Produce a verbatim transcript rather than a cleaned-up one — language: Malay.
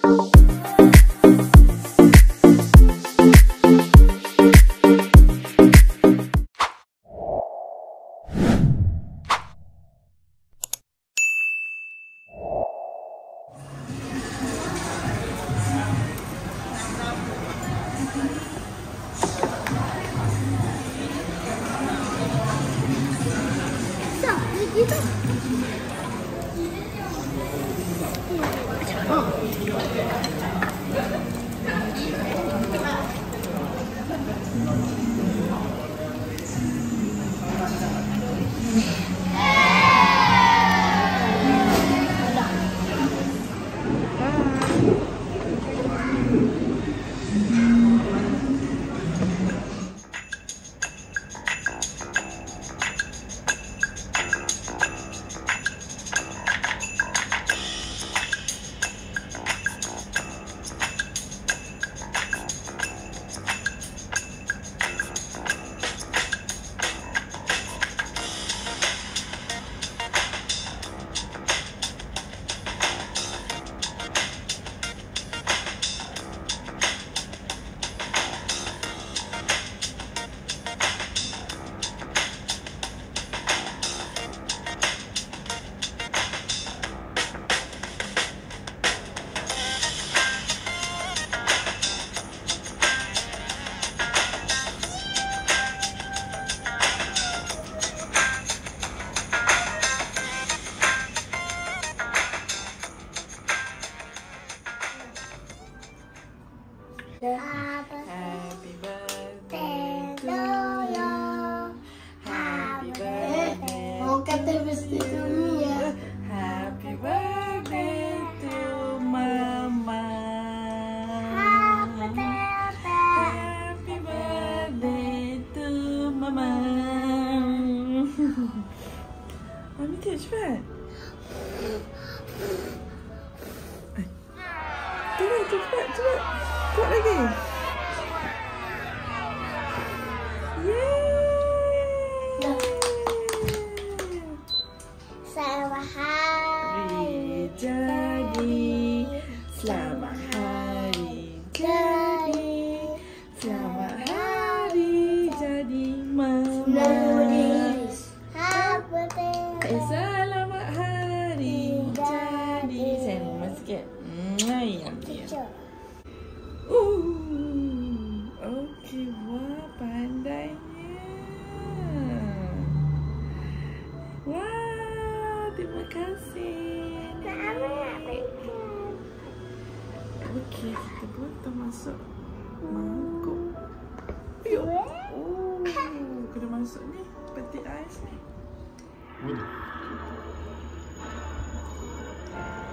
Happy birthday to you. Happy birthday. Mau kata birthday to me ya. Happy birthday to Mama. Happy birthday to Mama. Mami tak cepat. Cepat, cepat, cepat. Kuat lagi. Yeay. Selamat hari jadi. Selamat hari jadi. Selamat hari jadi Mama. Eh, selamat hari jadi. Saya mau sikit. Ayam dia. Uh, okey, wah pandainya. Wah, terima kasih. Okey, kita potong masuk mangkuk. Ayuh. Oh, kena masuk ni peti ais ni.